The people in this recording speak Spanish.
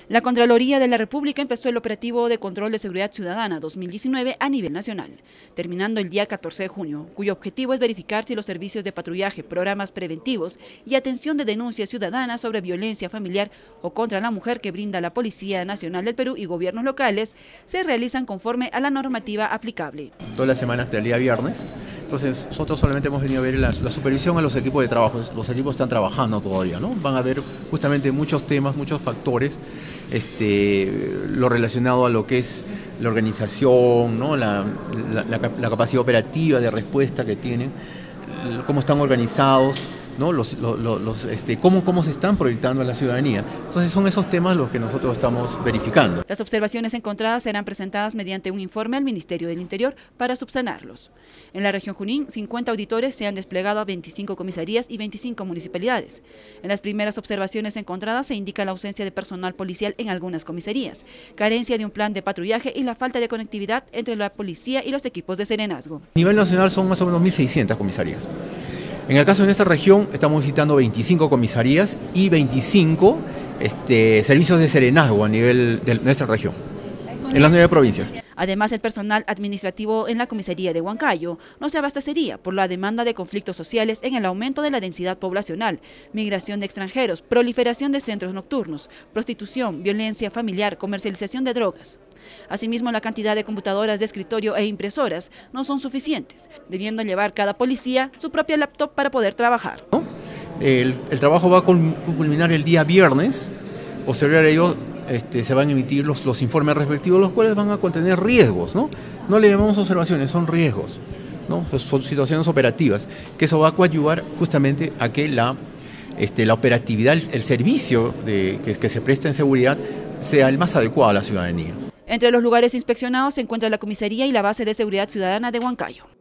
La Contraloría de la República empezó el operativo de control de seguridad ciudadana 2019 a nivel nacional, terminando el día 14 de junio, cuyo objetivo es verificar si los servicios de patrullaje, programas preventivos y atención de denuncias ciudadanas sobre violencia familiar o contra la mujer que brinda la Policía Nacional del Perú y gobiernos locales se realizan conforme a la normativa aplicable. Todas las semanas hasta el día viernes. Entonces nosotros solamente hemos venido a ver la supervisión a los equipos de trabajo. Los equipos están trabajando todavía, ¿no? Van a ver justamente muchos temas, muchos factores, lo relacionado a lo que es la organización, ¿no? la capacidad operativa de respuesta que tienen, cómo están organizados, ¿no? Cómo se están proyectando a la ciudadanía. Entonces son esos temas los que nosotros estamos verificando. Las observaciones encontradas serán presentadas mediante un informe al Ministerio del Interior para subsanarlos. En la región Junín, 50 auditores se han desplegado a 25 comisarías y 25 municipalidades. En las primeras observaciones encontradas se indica la ausencia de personal policial en algunas comisarías, carencia de un plan de patrullaje y la falta de conectividad entre la policía y los equipos de serenazgo. A nivel nacional son más o menos 1.600 comisarías. En el caso de nuestra región estamos visitando 25 comisarías y 25 servicios de serenazgo a nivel de nuestra región, en las 9 provincias. Además, el personal administrativo en la comisaría de Huancayo no se abastecería por la demanda de conflictos sociales en el aumento de la densidad poblacional, migración de extranjeros, proliferación de centros nocturnos, prostitución, violencia familiar, comercialización de drogas. Asimismo, la cantidad de computadoras de escritorio e impresoras no son suficientes, debiendo llevar cada policía su propia laptop para poder trabajar. El trabajo va a culminar el día viernes. Posterior a ello se van a emitir los informes respectivos, los cuales van a contener riesgos, ¿no? No le llamamos observaciones, son riesgos, ¿no? Son situaciones operativas, que eso va a coadyuvar justamente a que la operatividad, el servicio que se presta en seguridad sea el más adecuado a la ciudadanía. Entre los lugares inspeccionados se encuentra la comisaría y la base de seguridad ciudadana de Huancayo.